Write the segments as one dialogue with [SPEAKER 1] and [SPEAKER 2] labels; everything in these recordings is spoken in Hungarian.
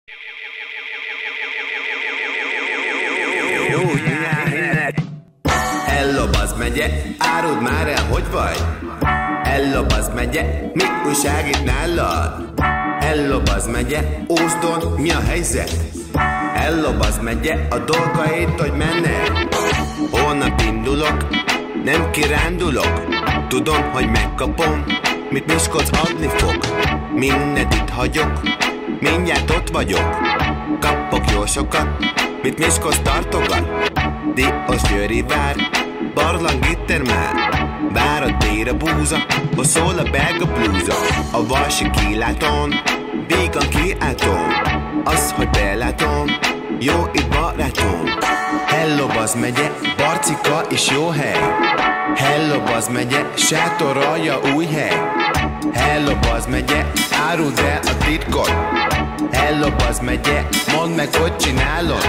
[SPEAKER 1] Hello, bazd megye, áruld már el, hogy vagy? Hello, bazd megye, mi újság itt nálad? Hello, bazd megye, Ózdon, mi a helyzet? Hello, bazd megye, a dolgaid, hogy mennek? Holnap indulok, nem kirándulok. Tudom, hogy megkapom, mit Miskolc adni fog. Mindent itt hagyok, mindjárt ott vagyok. Kapok jó sokat, mit Miskolc tartogat. Diós Győri vár, barlang itter már. Vár a dél a búza, hogy szól a belga blúza. A Valsi kilátón, vígan kiáltom. Az, hogy belátom, jó itt barátom. Hello, bazd megye, Barcika is jó hely. Hello, bazd megye, sátoralja új hely. Hello, bazd megye, áruld el a titkot. Hello, bazd megye, mondd meg, hogy csinálod.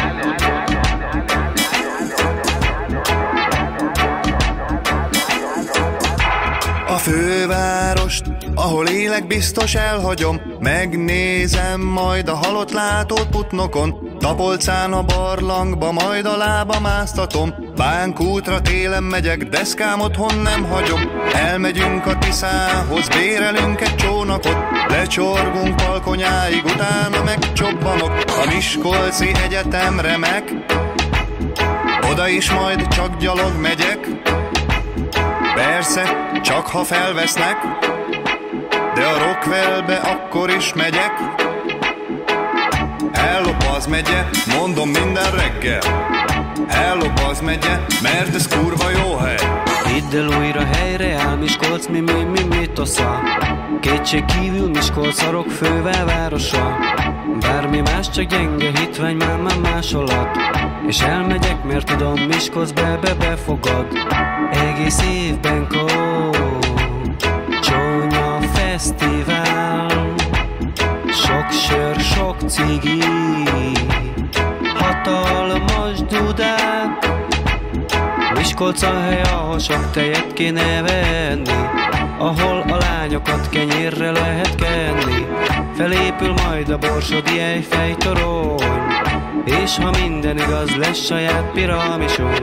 [SPEAKER 2] A fővárost, ahol élek, biztos elhagyom. Megnézem majd a halott látót Putnokon. Tapolcán a barlangba, majd a lábam áztatom. Bánkútra télen megyek, deszkám otthon nem hagyom. Elmegyünk a Tiszához, bérelünk egy csónakot. Lecsorgunk Palkonyáig, utána megcsobbanok. A Miskolci Egyetem remek, oda is majd csak gyalog megyek. Persze, csak ha felvesznek, de a Rockwellbe akkor is megyek. Hello, bazd megye, mondom minden reggel. Hello, bazd megye, mert ez kurva jó hely.
[SPEAKER 3] Hidd el, újra helyre áll Miskolc, mi tosza. Kétség kívül Miskolc a rock fővárosa. Bármi más, csak gyenge hitvány, már másolat. És elmegyek, mert tudom, Miskolc befogad. Egész évben Csónya fesztivál. Sok sör, sok cigi, hatalmas dudák. Miskolc a hely, ahol sok tejet kéne venni, ahol a lányokat kenyérre lehet kenni. Felépül majd a borsodi Eiffel-torony, és ha minden igaz, lesz saját piramisunk.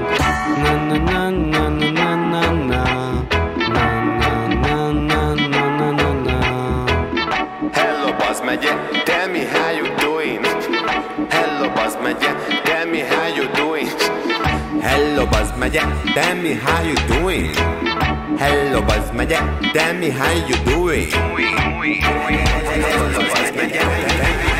[SPEAKER 1] Hello, bazd megye, tell me how you doing. Hello, bazd megye, tell me how you doing. Hello, bazd megye, tell me how you doing. Hello, bazd megye, tell me how you doing. Hello, bazd megye,